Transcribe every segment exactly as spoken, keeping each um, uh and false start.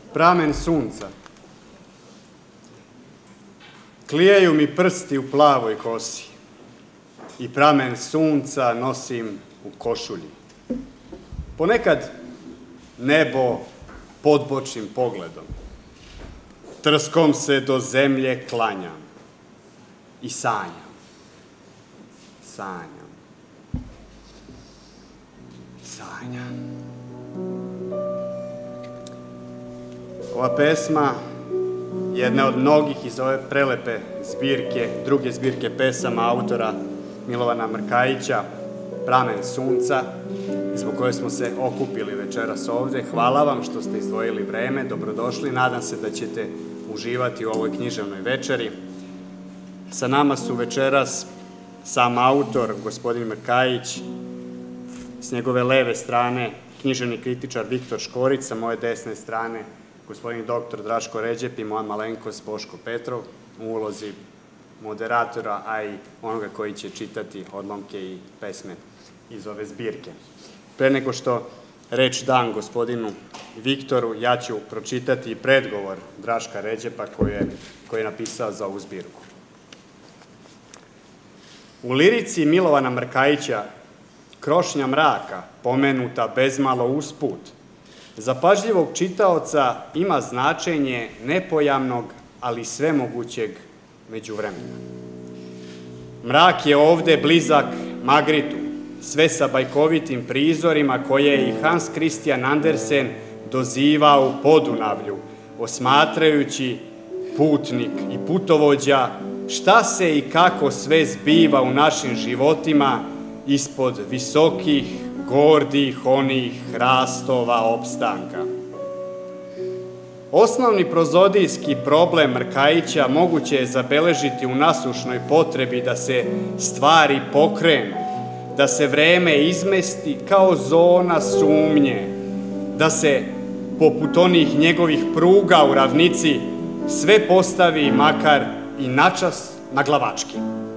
pramen sunca. Klijaju mi prsti u plavoj kosi i pramen sunca nosim u košulji. Ponekad nebo podbočim pogledom, trskom se do zemlje klanjam i sanjam, sanjam, sanjam. Ova pesma je jedna od mnogih iz ove prelepe zbirke, druge zbirke pesama autora Milovana Mrkajića, Pramen sunca, zbog koje smo se okupili večeras ovde. Hvala vam što ste izdvojili vreme, dobrodošli, nadam se da ćete uživati u ovoj književnoj večeri. Sa nama su večeras sam autor, gospodin Mrkajić, s njegove leve strane književni kritičar Viktor Škorić, sa moje desne strane gospodin doktor Draško Ređep i moja malenkost Boško Petrov u ulozi moderatora, a i onoga koji će čitati odlomke i pesme iz ove zbirke. Pre nego što reč dam gospodinu Viktoru, ja ću pročitati predgovor Draška Ređepa koji je, koji je napisao za ovu zbirku. U lirici Milovana Mrkajića Krošnja mraka, pomenuta bezmalo usput, za pažljivog čitaoca ima značenje nepojamnog, ali svemogućeg međuvremena. Mrak je ovde blizak Magritu, sve sa bajkovitim prizorima koje je i Hans Christian Andersen dozivao u Podunavlju, osmatrajući putnik i putovođa šta se i kako sve zbiva u našim životima ispod visokih, gordih, onih hrastova opstanka. Osnovni prozodijski problem Mrkajića moguće je zabeležiti u nasušnoj potrebi da se stvari pokrenu, da se vreme izmesti kao zona sumnje, da se, poput onih njegovih pruga u ravnici, sve postavi makar i načas na glavački.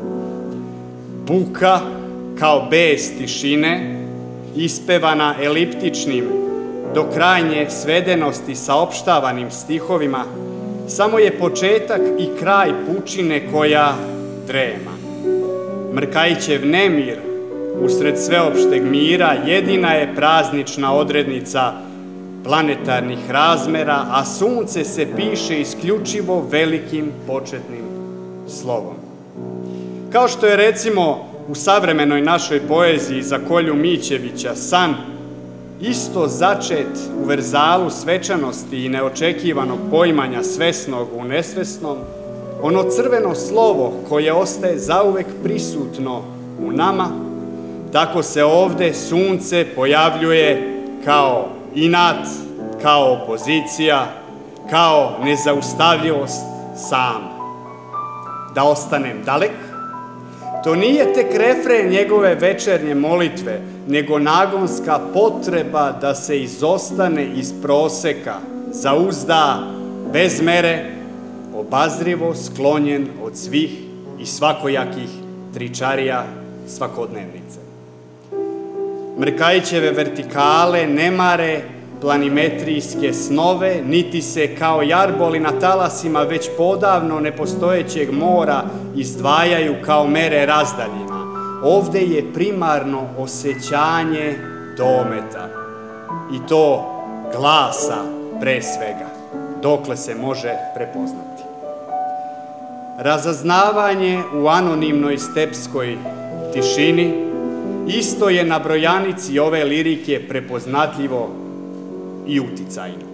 Buka, kao bes tišine, ispevana eliptičnim, do krajnje svedenosti saopštavanim stihovima, samo je početak i kraj pučine koja drema. Mrkajićev nemir, usred sveopšteg mira, jedina je praznična odrednica planetarnih razmera, a sunce se piše isključivo velikim početnim slovom. Kao što je, recimo, u savremenoj našoj poeziji za Kolju Mićevića san isto začet u verzalu svečanosti i neočekivanog poimanja svesnog u nesvesnom, ono crveno slovo koje ostaje zauvek prisutno u nama, tako se ovde sunce pojavljuje kao inat, kao opozicija, kao nezaustavljivost sama. Da ostanem dalek, to nije tek refren njegove večernje molitve, nego nagonska potreba da se izostane iz proseka, zauzda bez mere, obazrivo sklonjen od svih i svakojakih tričarija svakodnevnice. Mrkajićeve vertikale ne mare planimetrijske snove, niti se kao jarboli na talasima već podavno nepostojećeg mora izdvajaju kao mere razdaljina. Ovde je primarno osjećanje dometa i to glasa pre svega, dokle se može prepoznati. Razaznavanje u anonimnoj stepskoj tišini isto je na brojanici ove lirike prepoznatljivo i uticajno.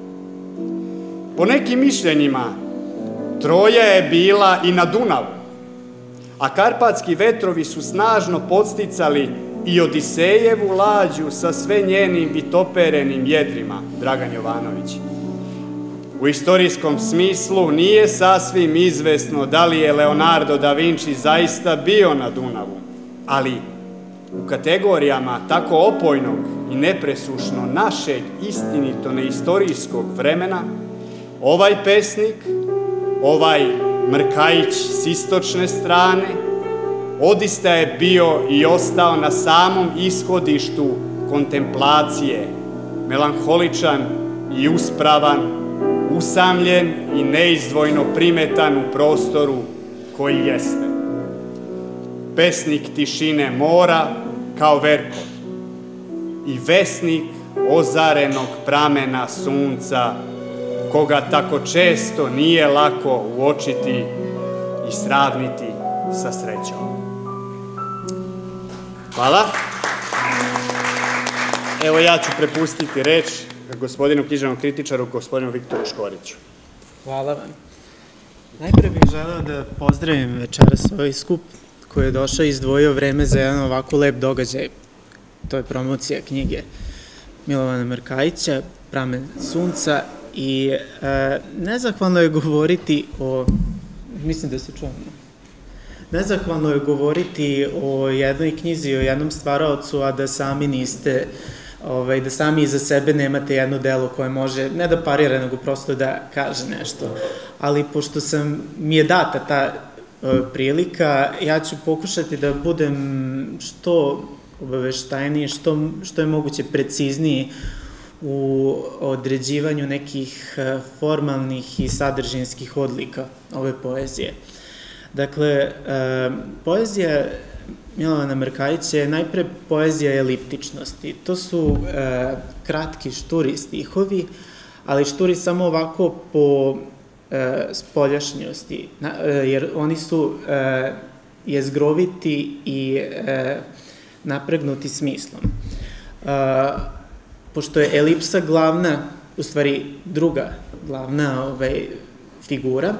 Po nekim mišljenjima, Troja je bila i na Dunavu, a karpatski vetrovi su snažno podsticali i Odisejevu lađu sa sve njenim vitoperenim jedrima, Dragan Jovanović. U istorijskom smislu nije sasvim izvesno da li je Leonardo da Vinci zaista bio na Dunavu, ali u kategorijama tako opojnog i nepresušno našeg istinito neistorijskog vremena, ovaj pesnik, ovaj Mrkajić s istočne strane, odista je bio i ostao na samom ishodištu kontemplacije, melanholičan i uspravan, usamljen i neizdvojno primetan u prostoru koji jeste. Pesnik tišine mora kao Verkov i vesnik ozarenog pramena sunca, koga tako često nije lako uočiti i sravniti sa srećom. Hvala. Evo ja ću prepustiti reč gospodinu književnom kritičaru, gospodinu Viktoru Škoriću. Hvala vam. Najpre bih želeo da pozdravim večeras ovaj skup koji je došao i izdvojio vreme za jedan ovako lep događaj. To je promocija knjige Milovana Mrkajića, Pramen sunca, i e, nezahvalno je govoriti o, mislim da se čujemo, nezahvalno je govoriti o jednoj knjizi, o jednom stvaraocu, a da sami niste, ovaj, da sami iza sebe nemate jedno delo koje može, ne da parira, nego prosto da kaže nešto. Ali pošto sam, mi je data ta e, prilika, ja ću pokušati da budem što obaveštajniji, što, što je moguće precizniji u određivanju nekih formalnih i sadržinskih odlika ove poezije. Dakle, poezija Milovana Mrkajića je najpre poezija eliptičnosti. To su kratki, šturi stihovi, ali šturi samo ovako po spoljašnjosti, jer oni su jezgroviti i napregnuti smislom. Pošto je elipsa glavna, u stvari druga glavna ovaj, figura,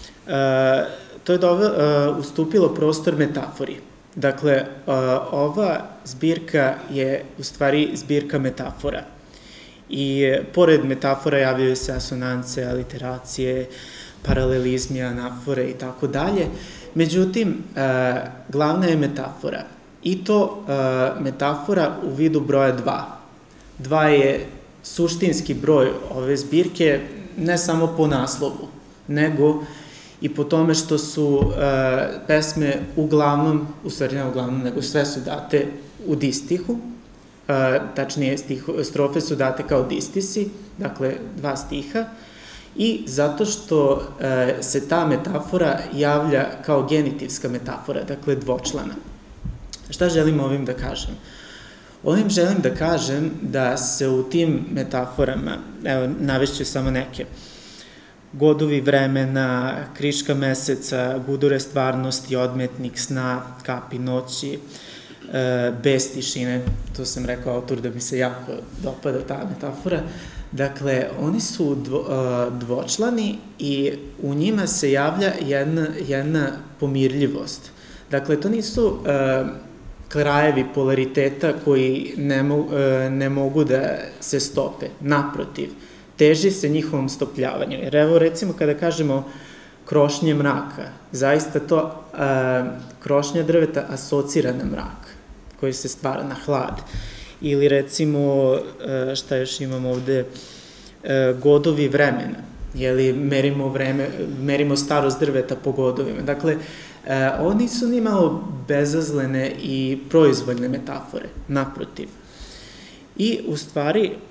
to je ustupilo prostor metafori. Dakle, ova zbirka je u stvari zbirka metafora. I pored metafora javljaju se asonance, aliteracije, paralelizmi, anafore i tako dalje. Međutim, glavna je metafora. I to metafora u vidu broja dva. Dva je suštinski broj ove zbirke, ne samo po naslovu, nego i po tome što su pesme uglavnom, u stvari ne uglavnom, nego sve su date u distihu, tačnije strofe su date kao distisi, dakle dva stiha, i zato što se ta metafora javlja kao genitivska metafora, dakle dvočlana. Šta želim ovim da kažem? Ovim želim da kažem da se u tim metaforama, evo, navešću samo neke, godovi vremena, kriška meseca, gudure stvarnosti, odmetnik sna, kapi noći, bez tišine, to sam rekao autor da mi se jako dopada ta metafora. Dakle, oni su dvočlani i u njima se javlja jedna, jedna pomirljivost. Dakle, to nisu krajevi polariteta koji ne, mo, ne mogu da se stope. Naprotiv, teži se njihovom stopljavanju. Jer evo recimo kada kažemo krošnje mraka, zaista to a, krošnja drveta asocira na mrak koji se stvara na hlad. Ili recimo, a, šta još imamo ovde, a, godovi vremena, jeli merimo, vreme, merimo starost drveta po godovima. Dakle, E, ovo nisu ni malo bezazlene i proizvoljne metafore, naprotiv. I u stvari e,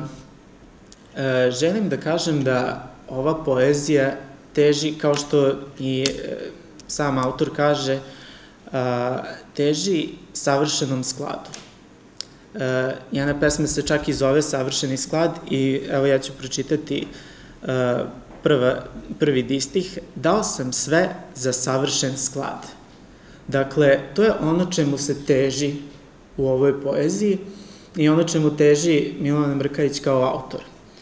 e, želim da kažem da ova poezija teži, kao što i e, sam autor kaže, a, teži savršenom skladu. E, jedna pesma se čak i zove Savršeni sklad i evo ja ću pročitati e, Prva, prvi distih, dao sam sve za savršen sklad. Dakle, to je ono čemu se teži u ovoj poeziji i ono čemu teži Milovan Mrkajić kao autor.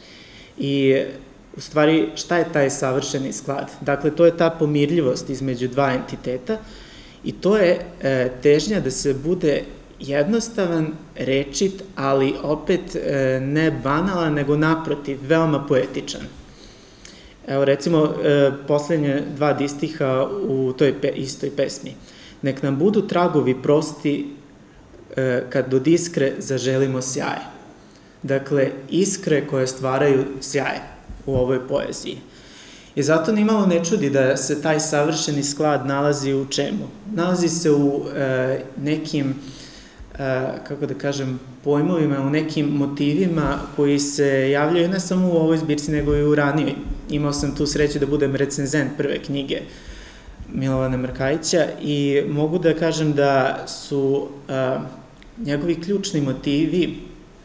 I u stvari, šta je taj savršeni sklad? Dakle, to je ta pomirljivost između dva entiteta i to je e, težnja da se bude jednostavan, rečit, ali opet e, ne banalan, nego naprotiv, veoma poetičan. Evo, recimo, e, poslednje dva distiha u toj pe, istoj pesmi. Nek nam budu tragovi prosti e, kad do iskre zaželimo sjaj. Dakle, iskre koje stvaraju sjaj u ovoj poeziji. I zato nimalo ne čudi da se taj savršeni sklad nalazi u čemu? Nalazi se u e, nekim kako da kažem, pojmovima, u nekim motivima koji se javljaju ne samo u ovoj zbirci, nego i u ranijoj. Imao sam tu sreću da budem recenzent prve knjige Milovana Mrkajića i mogu da kažem da su njegovi ključni motivi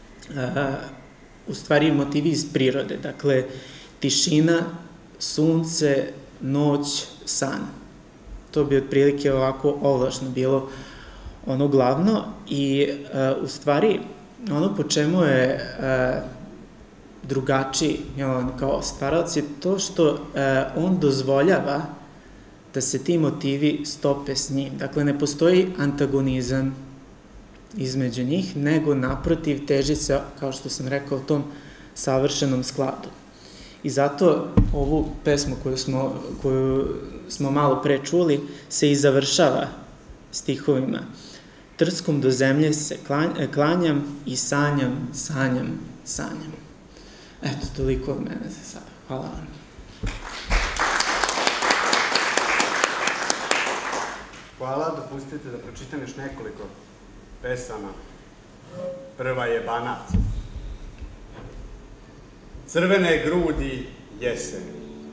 u stvari motivi iz prirode. Dakle, tišina, sunce, noć, san. To bi otprilike ovako ovlašno bilo ono glavno i u stvari ono po čemu je drugačiji kao stvaraoc je to što on dozvoljava da se ti motivi stope s njim. Dakle, ne postoji antagonizam između njih, nego naprotiv teži se, kao što sam rekao, tom savršenom skladu. I zato ovu pesmu koju smo, koju smo malo pre čuli se i završava stihovima. Trskom do zemlje se klanjam i sanjam, sanjam, sanjam. Eto, toliko od mene za sada. Hvala vam. Hvala, dopustite da pročitam još nekoliko pesama. Prva je Banat. Crvene grudi jeseni.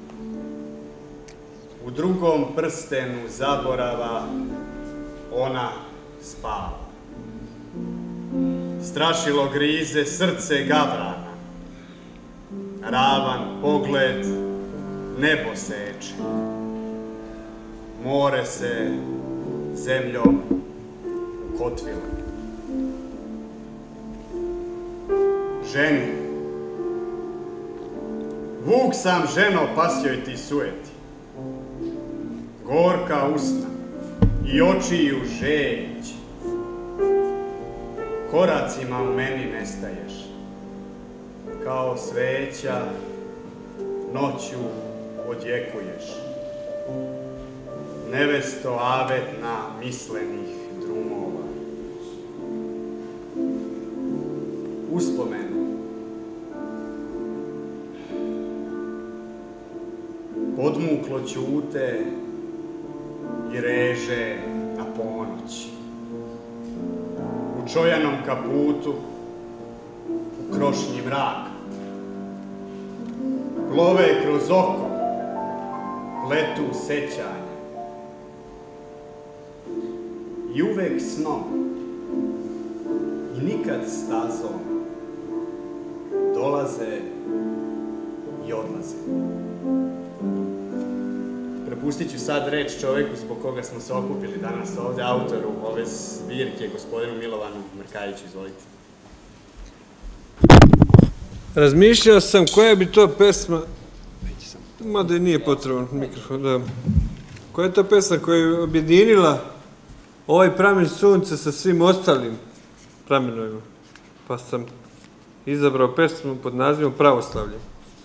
U drugom prstenu zaborava ona spava. Strašilo grize srce gavrana. Ravan pogled nebo seče. More se zemljom ukotvilo. Ženi, vuk sam ženo pasjoj ti sujeti. Gorka usna i očiju žeć. Koracima u meni nestaješ. Kao sveća noću odjekuješ. Nevesto avetna mislenih drumova. Uspomenu. Podmuklo ćute i reže na ponoć. U čojanom kaputu, u krošnji mraka. Plove kroz oko, letu sećanja. I uvek snom, i nikad stazom, dolaze i odlaze. Prepustit ću sad reč čoveku zbog koga smo se okupili danas ovde, autoru ove zbirke, gospodinu Milovanu Mrkajiću. Izvolite. Razmišljao sam koja bi to pesma, mada i nije potreban mikrofon, da. Koja je to pesma koja je objedinila ovaj pramen sunca sa svim ostalim pramenovima. Pa sam izabrao pesmu pod nazivom Pravoslavlje.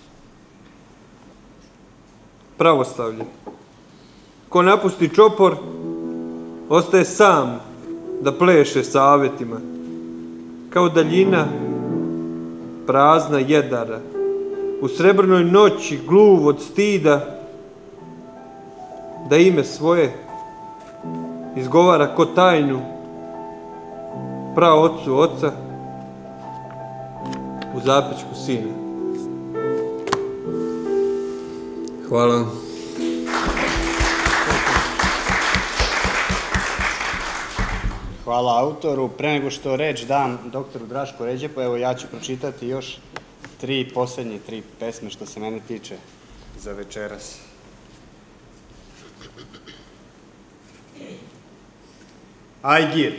Pravoslavlje. Ko napusti čopor, ostaje sam da pleše sa avetima. Kao daljina prazna jedara. U srebrnoj noći gluv od stida da ime svoje izgovara ko tajnu praocu oca u zapećku sina. Hvala. Hvala autoru. Pre nego što reč dam doktoru Drašku Ređepu, evo ja ću pročitati još tri, poslednje tri pesme što se mene tiče za večeras. Ajgir.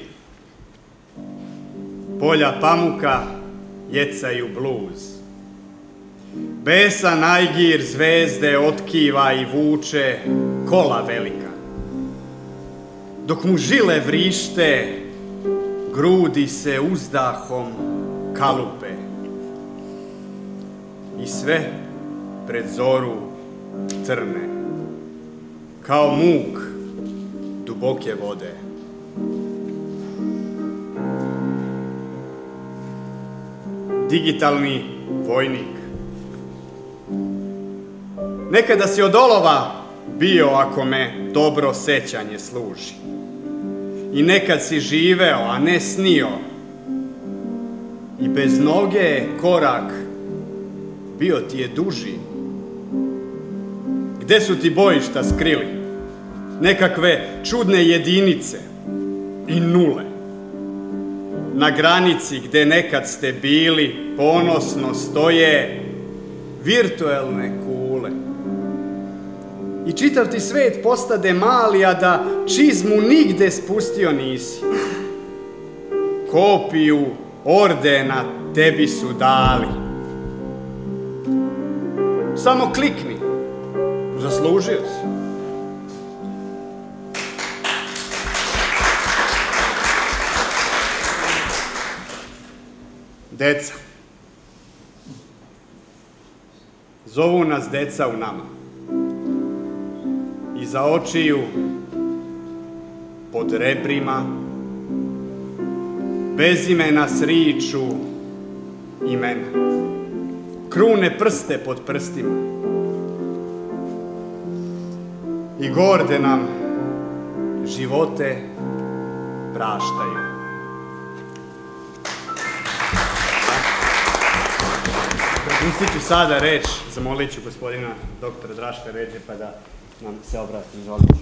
Polja pamuka jecaju bluz. Besan Ajgir zvezde otkiva i vuče kola velika. Dok mu žile vrište, grudi se uzdahom kalupe. I sve pred zoru trne, kao muk duboke vode. Digitalni vojnik. Nekada si od olova bio, ako me dobro sećanje služi. i nekad si živeo, a ne snio. I bez noge korak bio ti je duži. Gde su ti bojišta skrili? Nekakve čudne jedinice i nule. Na granici gde nekad ste bili, ponosno stoje virtuelne kule. I čitav ti svet postade mali, a da čizmu nigde spustio nisi. Kopiju ordena tebi su dali. Samo klikni, zaslužio si. Deca. Zovu nas deca u nama. Iza očiju, pod rebrima, bez imena sriču imena. Krune prste pod prstima. I gorde nam živote praštaju. Pustit ću sada reč, zamolit ću gospodina doktora Draška Ređe pa da nam se obrati. Izvolite.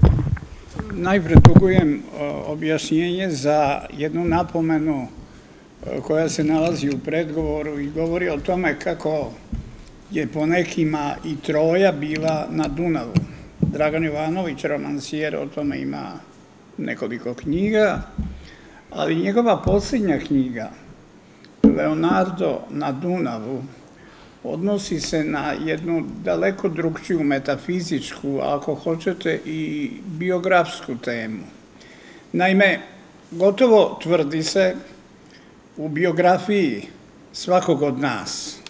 Najpre dugujem objašnjenje za jednu napomenu koja se nalazi u predgovoru i govori o tome kako je po nekima i Troja bila na Dunavu. Dragan Jovanović, romansijer, o tome ima nekoliko knjiga, ali njegova posljednja knjiga, Leonardo na Dunavu, odnosi se na jednu daleko drugčiju metafizičku, ako hoćete i biografsku temu. Naime, gotovo tvrdi se u biografiji svakog od nas,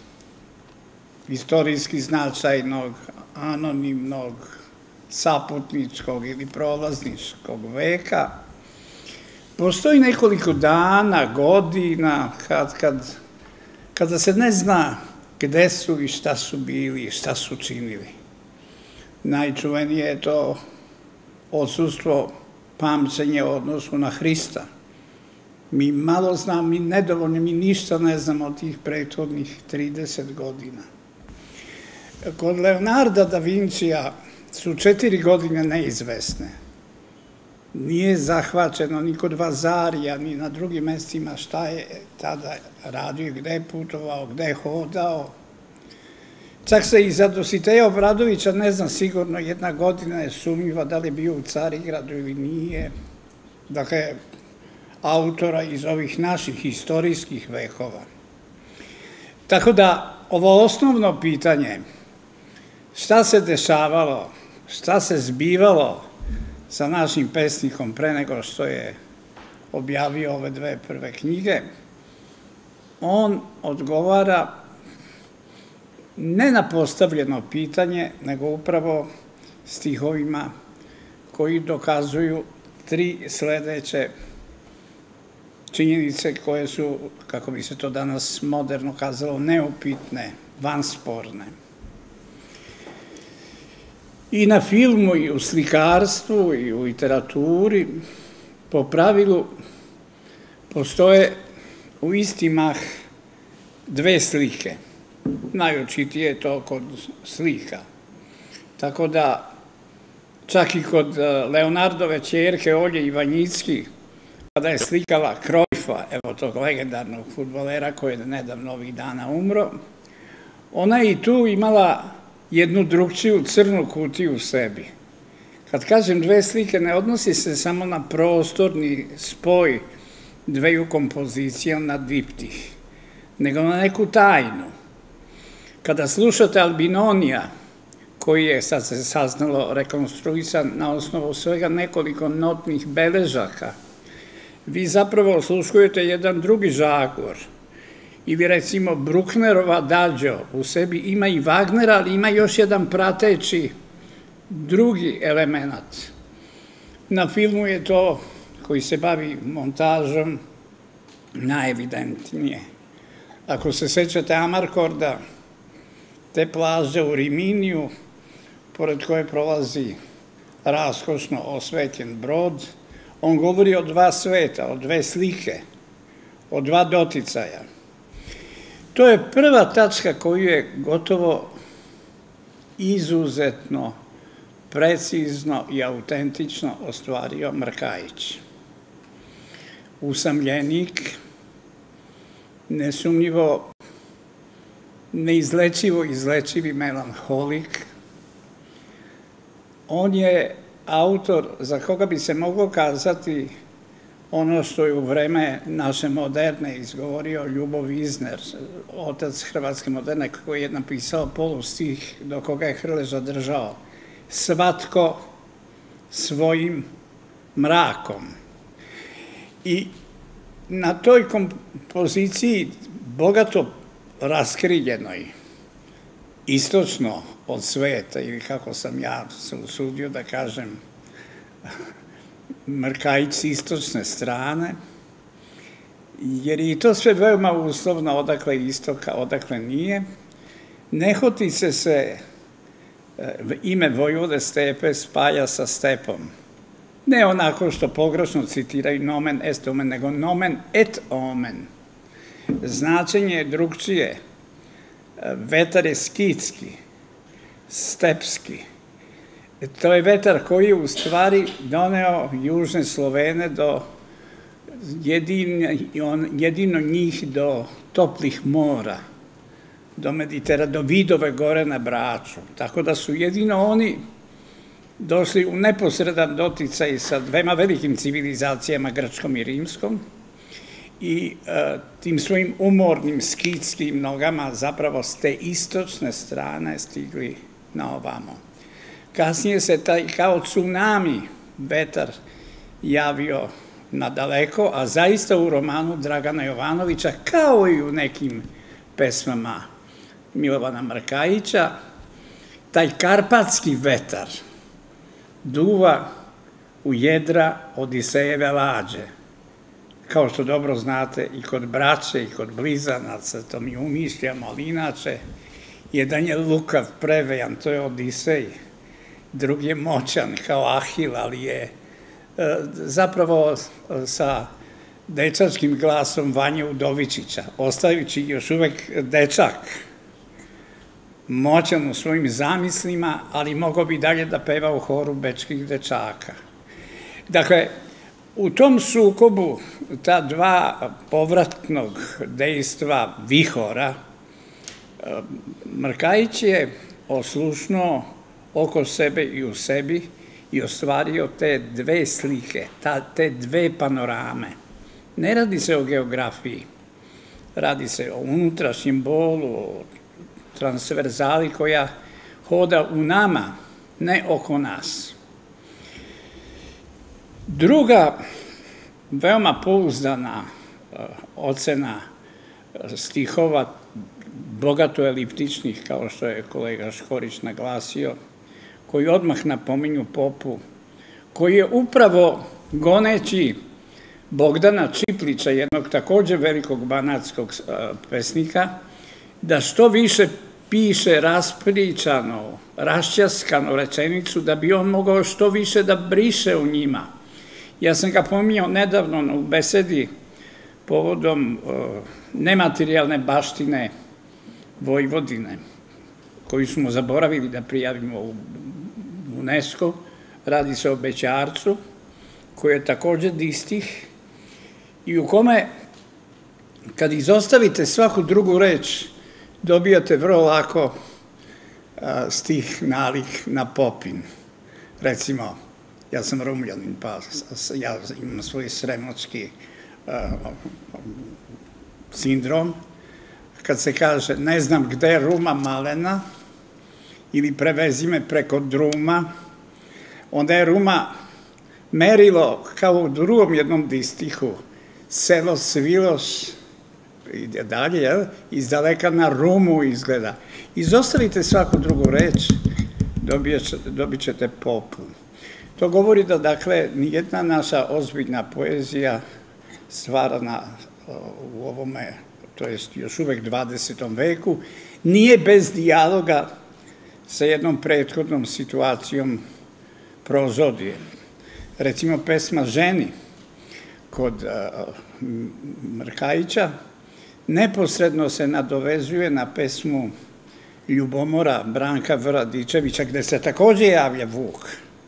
istorijski značajnog, anonimnog, saputničkog ili prolazničkog veka, postoji nekoliko dana, godina, kad, kad, kada se ne zna gde su i šta su bili i šta su činili. Najčuvenije je to odsustvo pamćenja u odnosu na Hrista. Mi malo znamo, mi nedovoljno, mi ništa ne znamo od tih prethodnih trideset godina. Kod Leonarda da Vincija su četiri godine neizvesne. Nije zahvaćeno ni kod Vazarija, ni na drugim mestima šta je tada radio, gde je putovao, gde je hodao. Čak se i za Dositeja Obradovića, ne znam sigurno, jedna godina je sumnjiva da li je bio u Carigradu ili nije. Dakle, autora iz ovih naših istorijskih vekova. Tako da, ovo osnovno pitanje, šta se dešavalo, šta se zbivalo sa našim pesnikom pre nego što je objavio ove dve prve knjige, on odgovara ne na postavljeno pitanje, nego upravo stihovima koji dokazuju tri sledeće činjenice koje su, kako bi se to danas moderno kazalo, neupitne, vansporne. I na filmu, i u slikarstvu, i u literaturi, po pravilu, postoje u isti mah dve slike. Najočitije je to kod slika. Tako da, čak i kod Leonardove ćerke Olje Ivanjicki, kada je slikala Cruyffa, evo tog legendarnog fudbalera koji je nedavno ovih dana umro, ona je i tu imala jednu drugčiju crnu kutiju u sebi. Kad kažem dve slike, ne odnosi se samo na prostorni spoj dveju kompozicija na diptih, nego na neku tajnu. Kada slušate Albinonija, koji je, sad se saznalo, rekonstruisan na osnovu svega nekoliko notnih beležaka, vi zapravo osluškujete jedan drugi žagor. Ili recimo Brucknerova Adagio u sebi ima i Wagnera, ali ima još jedan prateći drugi element. Na filmu je to, koji se bavi montažom, najevidentnije. Ako se sećate Amarkorda, te plaže u Riminiju, pored koje prolazi raskošno osvetljen brod, On govori o dva sveta, o dve slike, o dva doticaja. To je prva tačka koju je gotovo izuzetno, precizno i autentično ostvario Mrkajić. Usamljenik, nesumnjivo, neizlečivo izlečivi melanholik. On je autor za koga bi se moglo kazati ono što je u vreme naše moderne izgovorio Ljubo Vizner, otac hrvatske moderne, koji je napisao polustih do koga je Hrleža držao. Svatko svojim mrakom. I na toj kompoziciji bogato raskrivljenoj, istočno od sveta, ili kako sam ja se usudio da kažem, Mrkajić s istočne strane, jer je i to sve veoma uslovno odakle istoka, odakle nije. Nehotice se ime Vojvode Stepe spaja sa stepom. Ne onako što pogrešno citiraju nomen est omen, nego nomen et omen. Značenje je drugčije. Vetar je skitski, stepski. To je vetar koji je u stvari doneo južne Slovene do jedino njih do toplih mora, do Mediterana, do Vidove gore na Braču. Tako da su jedino oni došli u neposredan doticaj sa dvema velikim civilizacijama, grčkom i rimskom, i tim svojim umornim skitskim nogama zapravo s te istočne strane stigli na ovamo. Kasnije se taj kao tsunami vetar javio nadaleko, a zaista u romanu Dragana Jovanovića, kao i u nekim pesmama Milovana Mrkajića, taj karpatski vetar duva u jedra Odisejeve lađe. Kao što dobro znate, i kod braće, i kod blizanaca, to mi umišljamo, ali inače, jedan je lukav, prevejan, to je Odisej, drugi je moćan kao Ahil, ali je zapravo sa dečačkim glasom Vanje Udovičića, ostajući još uvek dečak, moćan u svojim zamislima, ali mogao bi dalje da peva u horu bečkih dečaka. Dakle, u tom sukobu ta dva povratnog dejstva vihora, Mrkajić je oslušnuo oko sebe i u sebi i ostvario te dve slike, te dve panorame. Ne radi se o geografiji, radi se o unutrašnjem bolu, o transverzali koja hoda u nama, ne oko nas. Druga, veoma pouzdana ocena stihova, bogato eliptičnih, kao što je kolega Škorić naglasio, koji odmah napominju popu, koji je upravo goneći Bogdana Čiplića, jednog takođe velikog banatskog pesnika, da što više piše raspričano, rašćaskano rečenicu, da bi on mogao što više da briše u njima. Ja sam ga pominjao nedavno u besedi povodom nematerijalne baštine Vojvodine, koju smo zaboravili da prijavimo u UNESCO. Radi se o Bećarcu, koji je takođe distih i u kome, kad izostavite svaku drugu reč, dobijate vrlo lako stih nalik na Popin. Recimo, ja sam Rumljanin, pa ja imam svoj sremočki sindrom. Kad se kaže, ne znam gde je Ruma malena, ili prevezi me preko druma, onda je Ruma merilo, kao u drugom jednom distihu, selo Sviloš, ide dalje, izdaleka na Rumu izgleda. Izostavite svaku drugu reč, dobit ćete Popu. To govori da, dakle, nijedna naša ozbiljna poezija stvarana u ovome, to jest još uvek dvadesetom veku, nije bez dijaloga sa jednom prethodnom situacijom prozodije. recimo pesma Ženi kod Mrkajića neposredno se nadovezuje na pesmu Ljubomora Branka V. Radičevića, gde se takođe javlja Vuk.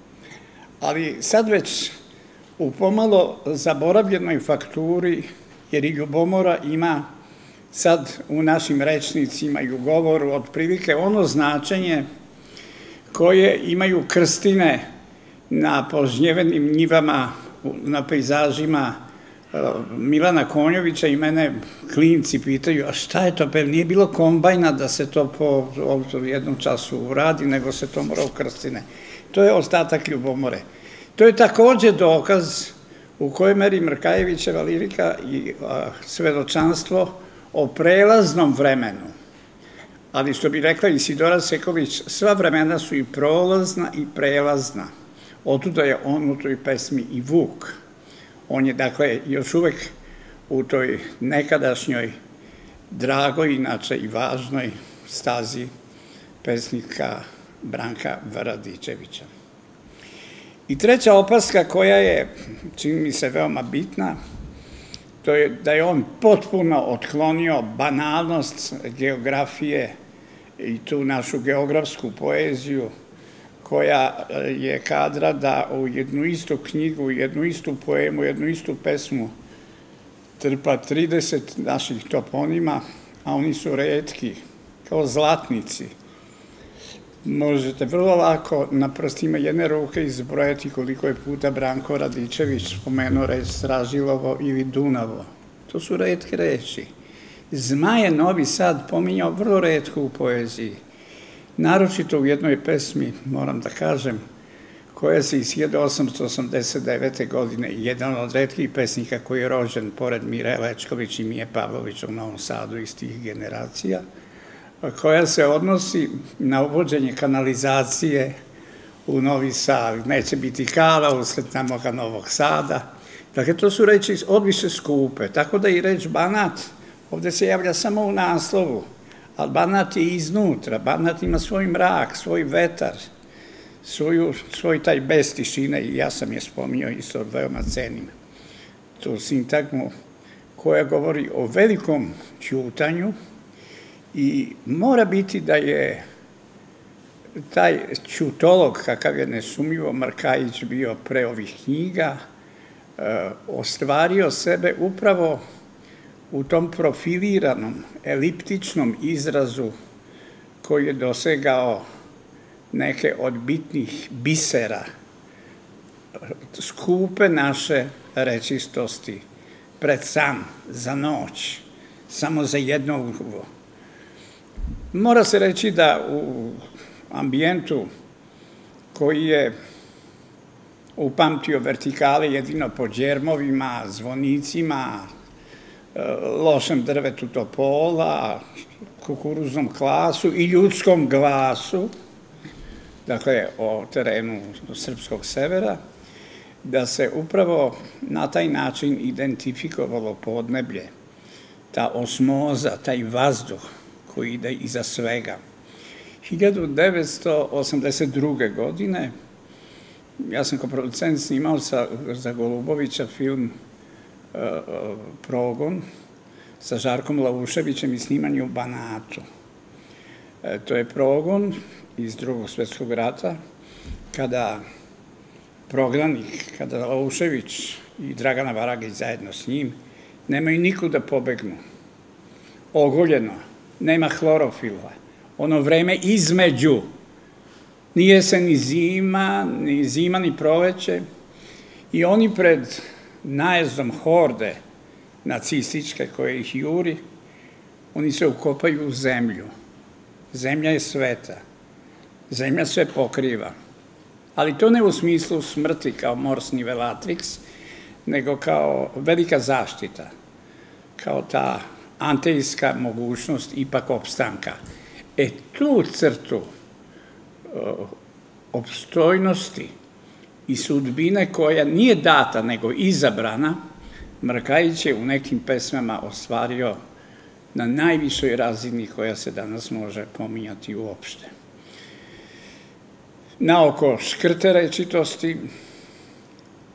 Ali sad već u pomalo zaboravljenoj fakturi, jer i Ljubomora ima sad u našim rečnicima i u govoru otprilike ono značenje koje imaju krstine na požnjevenim njivama, na pejzažima Milana Konjovića, i mene klinci pitaju, a šta je to, pa nije bilo kombajna da se to po jednom času uradi, nego se to mora u krstine. To je ostatak Ljubomore. To je takođe dokaz u kojoj meri Mrkajevićeva lirika i svedočanstvo o prelaznom vremenu. Ali što bi rekla Isidora Seković, sva vremena su i prolazna i prelazna. Otuda je on u toj pesmi i Vuk. On je, dakle, još uvek u toj nekadašnjoj, dragoj, inače i važnoj stazi pesnika Branka V. Radičevića. I treća opaska koja je, čini mi se, veoma bitna, to je da je on potpuno otklonio banalnost geografije i tu našu geografsku poeziju, koja je kadra da u jednu istu knjigu, u jednu istu poemu, u jednu istu pesmu trpa trideset naših toponima, a oni su retki, kao zlatnici. Možete vrlo lako na prstima jedne ruke izbrojati koliko je puta Branko Radičević spomenuo reč Stražilovo ili Dunavo. To su retke reči. Zmaje Novi Sad pominjao vrlo retko u poeziji. Naročito u jednoj pesmi, moram da kažem, koja se iz hiljadu osamsto osamdeset devete. godine, jedan od retkih pesnika koji je rođen pored Mire Lečković i Mije Pavlovića u Novom Sadu iz tih generacija, koja se odnosi na uvođenje kanalizacije u Novi Sad. Neće biti kala usred namoga Novog Sada. Dakle, to su reči odviše skupe, tako da i reč Banat ovde se javlja samo u naslovu, ali Banat je iznutra, Banat ima svoj mrak, svoj vetar, svoj taj bez tišine, i ja sam je spominjao isto veoma cenim tu sintagmu koja govori o velikom ćutanju. I mora biti da je taj ćutolog, kakav je nesumnjivo Mrkajić bio pre ovih knjiga, ostvario sebe upravo u tom profiliranom, eliptičnom izrazu koji je dosegao neke od bitnih bisera, skupe naše rečistosti, pred san, za noć, samo za jedno uvo. Mora se reći da u ambijentu koji je upamtio vertikale jedino po džermovima, zvonicima, lošem drvetu topola, kukuruznom klasu i ljudskom glasu, dakle o terenu srpskog severa, da se upravo na taj način identifikovalo podneblje, ta osmoza, taj vazduh koji ide iza svega. hiljadu devetsto osamdeset druge. godine ja sam kao producent snimao za Golubovića film Progon sa Žarkom Lauševićem i snimanje u Banatu. To je progon iz Drugog svetskog rata, kada prognanik, kada Laušević i Dragana Varagić zajedno s njim nemaju nikud da pobegnu. Ogoljeno, nema hlorofila. Ono vreme između, nije se ni zima, ni zima, ni proleće, i oni pred najezdom horde nacističke koje ih juri, oni se ukopaju u zemlju. Zemlja je sveta. Zemlja sve pokriva. Ali to ne u smislu smrti kao mors nivelatrix, nego kao velika zaštita, kao ta antejska mogućnost ipak opstanka. E tu crtu opstojnosti i sudbine koja nije data, nego izabrana, Mrkajić je u nekim pesmama ostvario na najvišoj razini koja se danas može pominjati uopšte. Naoko škrte rečitosti,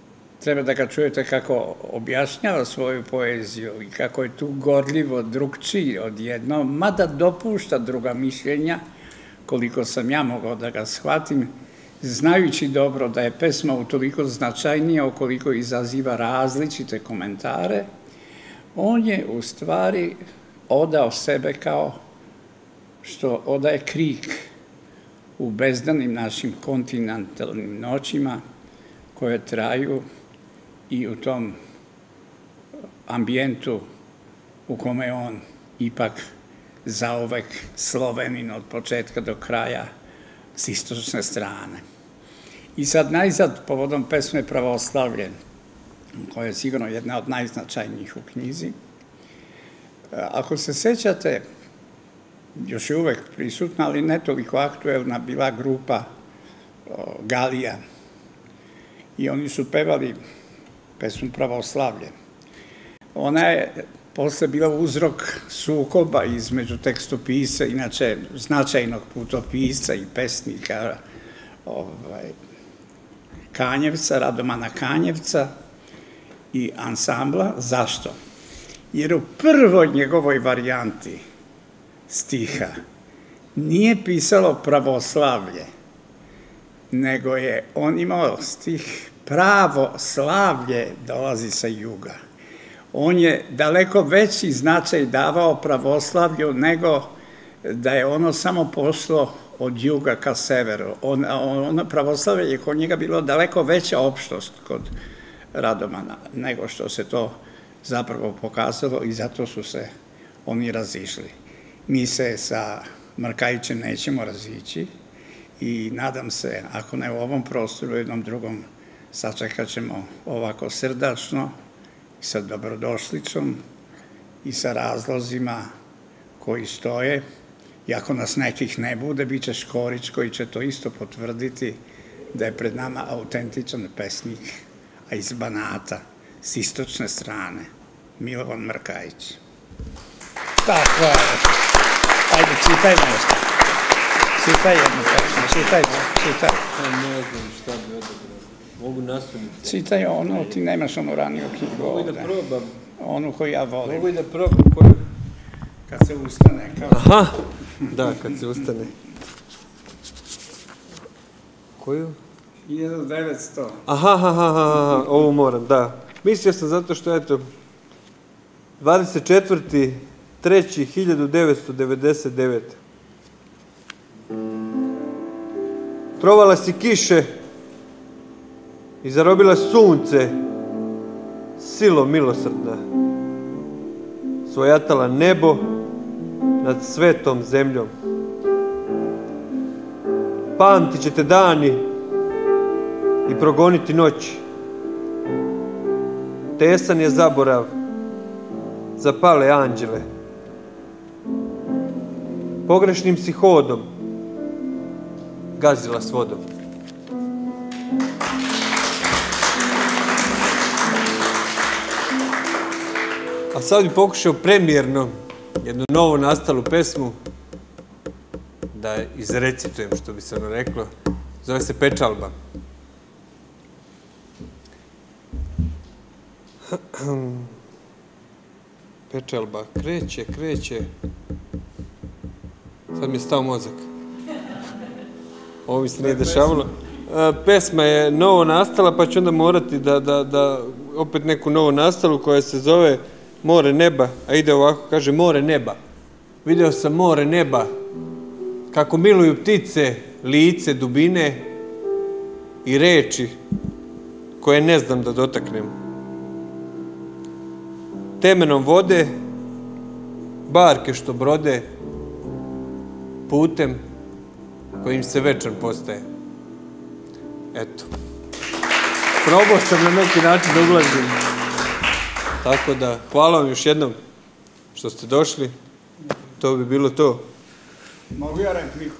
treba da ga čujete kako objašnjava svoju poeziju i kako je tu gorljivo drugčiji od jednog, mada dopušta druga mišljenja, koliko sam ja mogao da ga shvatim, znajući dobro da je pesma utoliko značajnija ukoliko izaziva različite komentare, on je u stvari odao sebe kao što odaje krik u bezdanim našim kontinentalnim noćima koje traju i u tom ambijentu u kome on ipak zauvek Slovenin od početka do kraja s istočne strane. I sad najzad, povodom pesme Pravoslavlje, koja je sigurno jedna od najznačajnijih u knjizi, ako se sećate, još je uvek prisutna, ali ne toliko aktuelna, bila grupa Galija. I oni su pevali pesmu Pravoslavlje. Ona je posle bila uzrok sukoba između tekstopisca, inače značajnog putopisca i pesnika Kanjevca, Radomana Kanjevca i ansambla. Zašto? Jer u prvoj njegovoj varijanti stiha nije pisalo pravoslavlje, nego je on imao stih pravo slavlje dolazi sa juga. On je daleko veći značaj davao pravoslavlju nego da je ono samo pošlo od juga ka severu. Ono pravoslavlje je kod njega bilo daleko veća opštost kod Radomana nego što se to zapravo pokazalo i zato su se oni razišli. Mi se sa Markajićem nećemo razići i nadam se, ako ne u ovom prostoru, u jednom drugom, sačekat ćemo ovako srdačno, sa dobrodošlicom i sa razlozima koji stoje. I ako nas nekih ne bude, bit će Škorić koji će to isto potvrditi da je pred nama autentičan pesnik, a iz Banata, s istočne strane, Milovan Markajić. Tako je. Ajde, čitaj nešto. Čitaj jednu pesmu, čitaj, čitaj. Ne znam šta bi odabrao. Mogu nastaviti. Čitaj ono, ti nemaš onu raniju knjigu ovde. Mogu da probam. Onu koju ja volim. Mogu i da probam koju? Kad se ustane. Aha, da, kad se ustane. Koju? hiljadu devetsto. Aha, aha, aha, ovu moram, da. Mislio sam zato što, eto, dvadeset četvrti treći hiljadu devetsto devedeset devete. Trovala si kiše i zarobila sunce, silo milosrdna, svojatala nebo nad svetom zemljom. Pamtit ćete dani i progoniti noći. Tesan je zaborav za pale anđele. Pogrešnim si hodom gazila s vodom. A sad bi pokušao premijerno jednu novo nastalu pesmu da izrecitujem, što bi se ono reklo. Zove se Pečalba. Pečalba. Kreće, kreće. Sad mi je stao mozak. Ovo mi se nije dešavalo. Pesma je novo nastala, pa ću onda morati da opet neku novo nastalu koja se zove More neba, a ide ovako, kaže more neba. Video sam more neba, kako miluju ptice, lice, dubine i reči koje ne znam da dotaknem. Temenom vode, barke što brode, putem kojim se večer postaje. Eto. Probao sam na neki način da uglažim. Tako da, hvala vam još jednom što ste došli. To bi bilo to. Mogu ja repliku?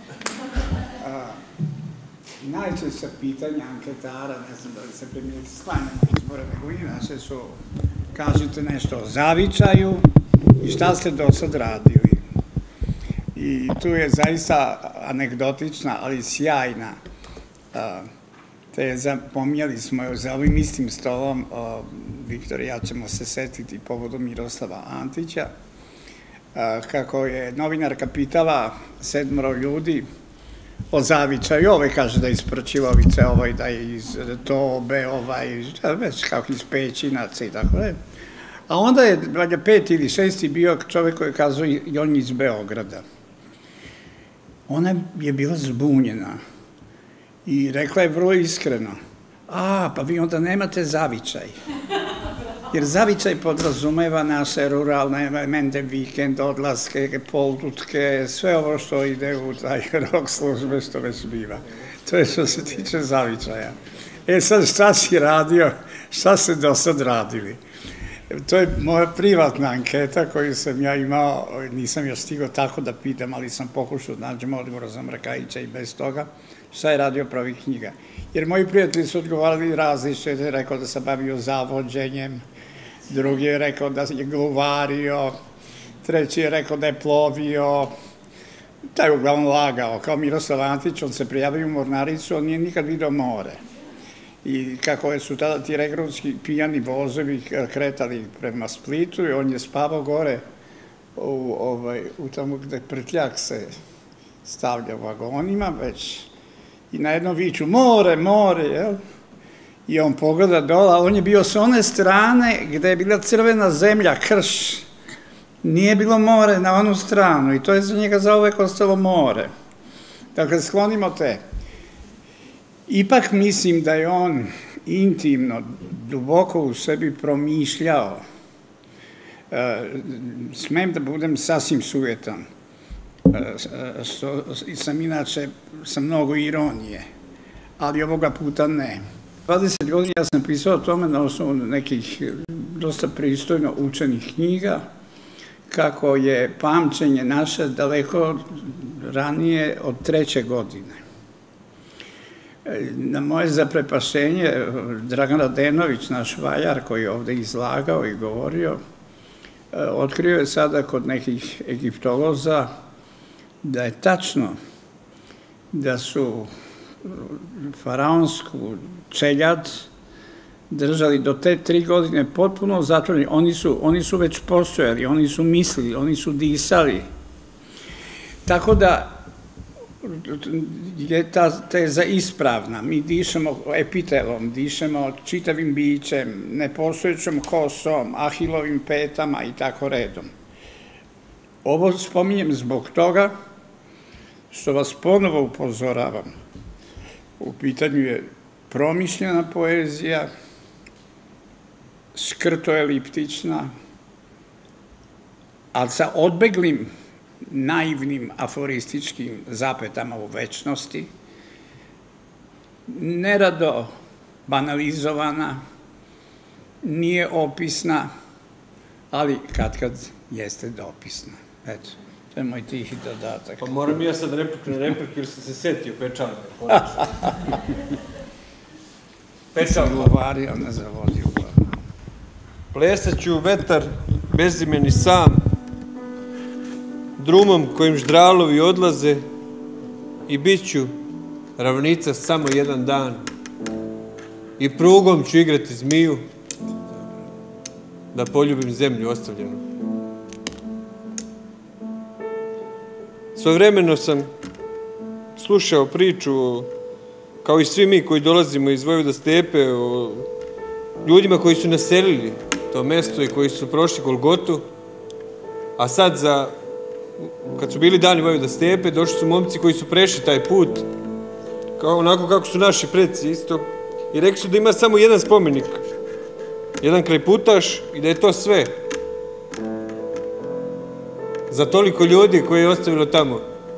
Najčešća pitanja anketara, ne znam da li se primijeti sklanjamo izbore, nego inače su, kažete nešto o zavičaju i šta ste do sad radili. I tu je zaista anegdotična, ali sjajna te pomijali smo za ovim istim stolom, Viktor i ja ćemo se setiti povodom Miroslava Antića, kako je novinarka pitala sedmoro ljudi o zavičaju, ovaj kaže da je iz Prčilovice, ovaj da je iz Tobe, ovaj već kako iz Pećinaca i tako da je. A onda je valjda pet ili šesti bio čovjek koji je kazao i on iz Beograda. Ona je bila zbunjena i rekla je vrlo iskreno, a, pa vi onda nemate zavičaj. Jer zavičaj podrazumeva naše ruralne elemente, vikend, odlaske, poltutke, sve ovo što ide u taj rok službe što već biva. To je što se tiče zavičaja. E sad, šta si radio, šta ste do sad radili? To je moja privatna anketa koju sam ja imao, nisam još stigao tako da pitam, ali sam pokušao da nađem odgovor za Mrkajića i bez toga, šta je radio pravi knjiga. Jer moji prijatelji su odgovarali različito, je rekao da sam bavio zavođenjem, drugi je rekao da je gluvario, treći je rekao da je plovio, taj je uglavnom lagao, kao Miroslav Antić, on se prijavio u mornaricu, on nije nikad vidio more. I kako su tada ti regrutski pijani vozovi kretali prema Splitu i on je spavao gore u tamo gde prtljak se stavlja u vagonima već i na jednom viču more, more, jel? I on pogleda dola, on je bio s one strane gde je bila crvena zemlja, krš. Nije bilo more na onu stranu i to je za njega zauvek ostalo more. Dakle, sklonimo te. Ipak mislim da je on intimno, duboko u sebi promišljao. Smem da budem sasvim sujetan. Sam inače sa mnogo ironije, ali ovoga puta ne. dvadeset godina ja sam pisao o tome na osnovu nekih dosta pristojno učenih knjiga, kako je pamćenje naše daleko ranije od treće godine. Na moje zaprepašenje, Dragan Radenović, naš vajar koji je ovde izlagao i govorio, otkrio je sada kod nekih egiptoloza da je tačno da su faraonsku čeljad držali do te tri godine potpuno zatvoreni. Oni su već postojali, oni su mislili, oni su disali. Tako da je ta teza ispravna. Mi dišemo epitelom, dišemo čitavim bićem, nepostojećom kosom, ahilovim petama i tako redom. Ovo spominjem zbog toga što vas ponovo upozoravam. U pitanju je promišljena poezija, škrtoeliptična, ali sa odbeglim, naivnim, aforističkim zapetama u večnosti, nerado banalizovana, nije opisna, ali kad kad jeste dopisna. Eto, to je moj tihi dodatak. Pa moram ja sad repliku na repliku, jer sam se setio Pečalka. Pečalka. Glovario, ne zavodio glavu. Plesat ću vetar, bezimeni sam, drumom kojim ždralovi odlaze i bit ću ravnica samo jedan dan i prugom ću igrati zmiju da poljubim zemlju ostavljenu. Svojevremeno sam slušao priču, kao i svi mi koji dolazimo iz Vojvoda Stepe, o ljudima koji su naselili to mesto i koji su prošli Golgotu, a sad za, kad su bili dani Vojvoda Stepe, došli su momci koji su prešli taj put, kao onako kako su naši preci isto, i rekli su da ima samo jedan spomenik, jedan krajputaš i da je to sve. Za toliko ljudi koji je ostavilo tamo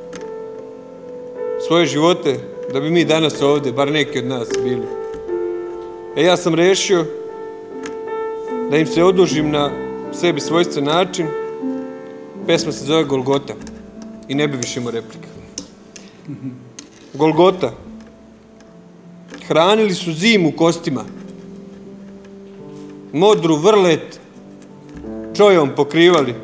svoje živote, da bi mi danas ovde, bar neki od nas, bili. E ja sam rešio da im se odužim na sebi svojstven način. Pesma se zove Golgota i ne bi više imao replika. Golgota. Hranili su zimu kostima, modru vrlet čojom pokrivali,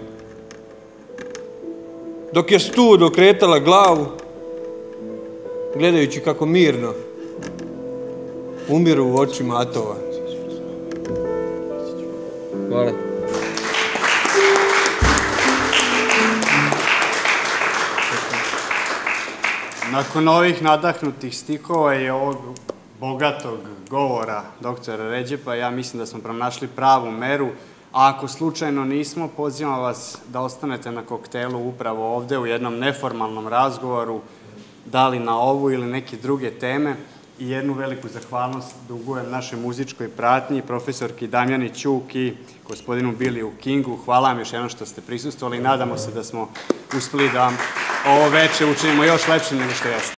dok je stud okretala glavu, gledajući kako mirno umiru u očima atova. Hvala. Nakon ovih nadahnutih stihova i ovog bogatog govora doktora Redžepa, ja mislim da smo pronašli pravu meru, a ako slučajno nismo, pozivam vas da ostanete na koktelu upravo ovde u jednom neformalnom razgovoru, da li na ovu ili neke druge teme, i jednu veliku zahvalnost dugujem našoj muzičkoj pratnji, profesorki Damjani Ćuk i gospodinu Billiju Kingu. Hvala vam još jednom što ste prisustvovali i nadamo se da smo uspeli da ovo veče učinimo još lepšim nego što jeste.